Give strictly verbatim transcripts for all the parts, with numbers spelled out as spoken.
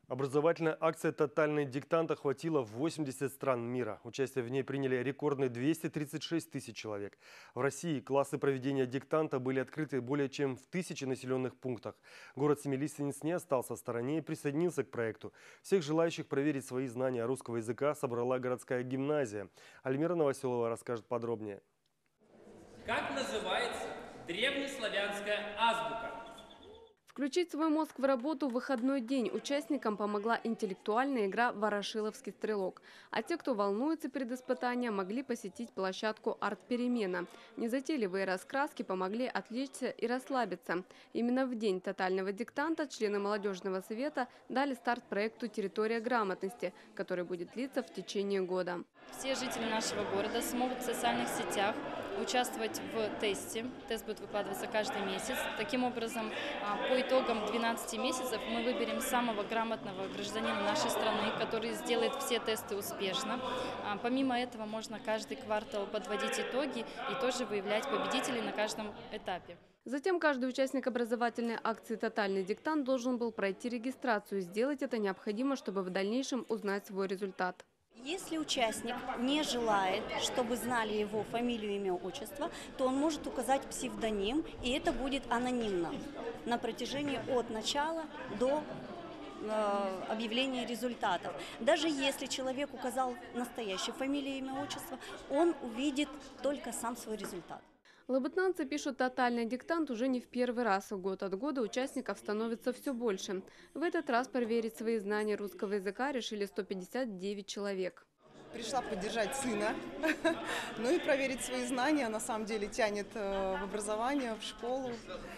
Образовательная акция «Тотальный диктант» охватила восемьдесят стран мира. Участие в ней приняли рекордные двести тридцать шесть тысяч человек. В России классы проведения диктанта были открыты более чем в тысяче населенных пунктах. Город Семилистьянец не остался в стороне и присоединился к проекту. Всех желающих проверить свои знания русского языка собрала городская гимназия. Альмира Новоселова расскажет подробнее. Как называется древнеславянская азбука? Включить свой мозг в работу в выходной день участникам помогла интеллектуальная игра «Ворошиловский стрелок». А те, кто волнуется перед испытанием, могли посетить площадку «Арт-перемена». Незатейливые раскраски помогли отвлечься и расслабиться. Именно в день тотального диктанта члены молодежного совета дали старт проекту «Территория грамотности», который будет длиться в течение года. Все жители нашего города смогут в социальных сетях участвовать в тесте. Тест будет выкладываться каждый месяц. Таким образом, по итогам двенадцати месяцев мы выберем самого грамотного гражданина нашей страны, который сделает все тесты успешно. Помимо этого, можно каждый квартал подводить итоги и тоже выявлять победителей на каждом этапе. Затем каждый участник образовательной акции «Тотальный диктант» должен был пройти регистрацию. Сделать это необходимо, чтобы в дальнейшем узнать свой результат. Если участник не желает, чтобы знали его фамилию, имя, отчество, то он может указать псевдоним, и это будет анонимно на протяжении от начала до э, объявления результатов. Даже если человек указал настоящую фамилию, имя, отчество, он увидит только сам свой результат. Лабытнанцы пишут «Тотальный диктант» уже не в первый раз. Год от года участников становится все больше. В этот раз проверить свои знания русского языка решили сто пятьдесят девять человек. Пришла поддержать сына, ну и проверить свои знания. На самом деле тянет в образование, в школу.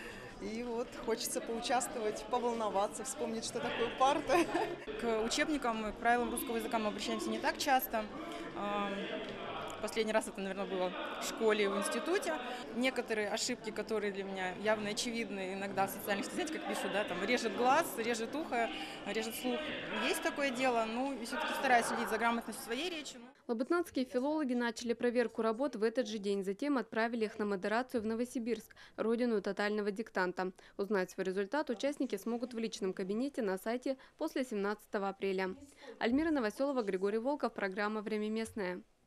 И вот хочется поучаствовать, поволноваться, вспомнить, что такое парта. К учебникам и к правилам русского языка мы обращаемся не так часто. Последний раз это, наверное, было в школе и в институте. Некоторые ошибки, которые для меня явно очевидны, иногда в социальных сетях, знаете, как пишут, да, там режет глаз, режет ухо, режет слух. Есть такое дело, ну и все-таки стараюсь следить за грамотностью своей речи. Лабытнанские филологи начали проверку работ в этот же день, затем отправили их на модерацию в Новосибирск, родину тотального диктанта. Узнать свой результат участники смогут в личном кабинете на сайте после семнадцатого апреля. Альмира Новоселова, Григорий Волков, программа «Время местное».